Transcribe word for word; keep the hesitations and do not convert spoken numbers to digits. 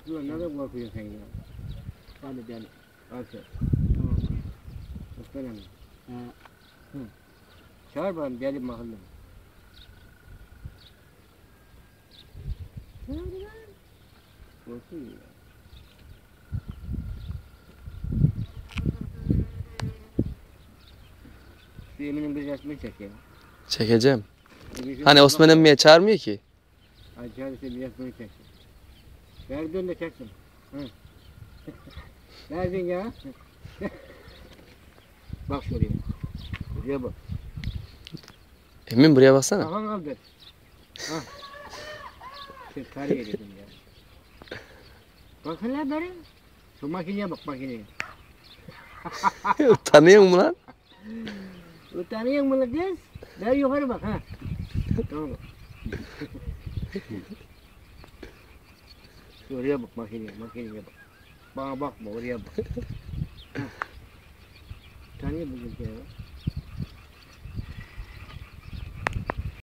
Ulan nerede korkuyorsun sen ya? Hadi gel. Aferin. Muhtemelen. Ha. Hı. Çağır bana deli mahallem. Çağır lan. Korkuyor ya. Şu Emin'in bir resmini çek ya. Çekeceğim. Bir Hani Osman emmiye çağırmıyor ki. Acayip bir resmini çeksin. Ver dön de çeksin. Hı. Verdin ya. Bak şuraya. Şuraya bak. Emin buraya baksana. Kafan kaldır. Hah. Şey karıya dedim ya. Bakın lan bari. Şu makineye bak makineye. Tanıyor musun lan? Utanıyor mu lan kız? Ver yukarı bak ha. Tamam bak. Oraya bak makineye, makineye bak. Bana bakma oraya bak. Tanıyor musun ya?